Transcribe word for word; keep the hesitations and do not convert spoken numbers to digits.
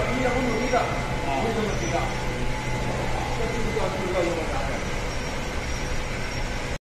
比较温度低的，为什么低的？